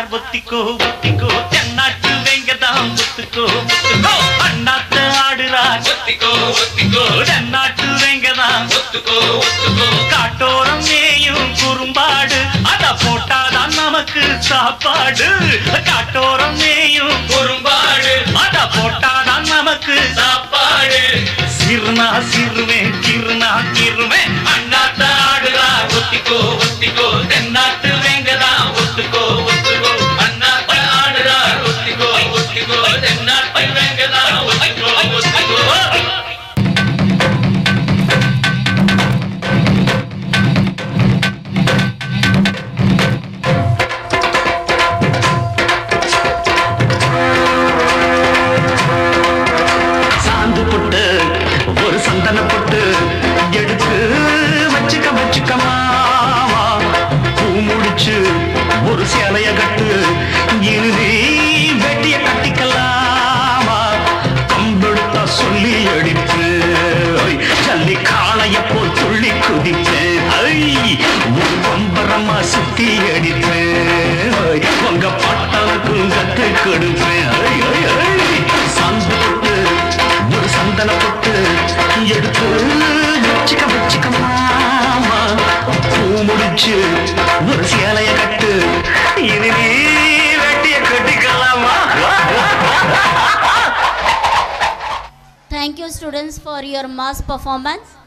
ஒத்திக்கோ ஒத்திக்கோ தென்னாட்டு வெங்கதான் ஒத்துக்கோ ஒத்துக்கோ அண்ணாத்த ஆடுறா ஒத்திக்கோ ஒத்திக்கோ தென்னாட்டு வெங்கதான் ஒத்துக்கோ ஒத்துக்கோ காட்டோரம் மேயும் குறும்பாடு அத போட்டாதான் நமக்கு சாப்பாடு காட்டோரம் மேயும் குறும்பாடு அத போட்டாதான் நமக்கு சாப்பாடு சிறுனா சிறுவேன் கிருனா கிருவேன் அண்ணாத்த ஆடுறா ஒத்திக்கோ ஒத்திக்கோ தென்னாட்டு வெங்கதான் ஒத்துக்கோ ஒத்துக்கோ அண்ணாத்த ஆடுறா ஒத்திக்கோ ஒத்திக்கோ தென்னாட்டு வெங்கதான் ஒத்துக்கோ ஒத்துக்கோ ஒரு சேலைய கட்டு இறுதி வெட்டிய கட்டிக்கலாமா கம்பெடுத்தா சொல்லி அடிப்பு ஜல்லி காளைய போல் துள்ளி குதிப்பேன் ஒரு பம்பரமா சுத்தி அடிப்பேன் உங்க பாட்டனுக்கும் கத்து கொடுப்பேன் சாந்து போட்டு ஒரு சந்தன போட்டு எடுத்து வச்சுக்க வச்சுக்க மாமா பூ முடிச்சு ஒரு சேலைய கட்டு இனி வெட்டிய கட்டிக்கலாமா. Thank you students for your mass performance.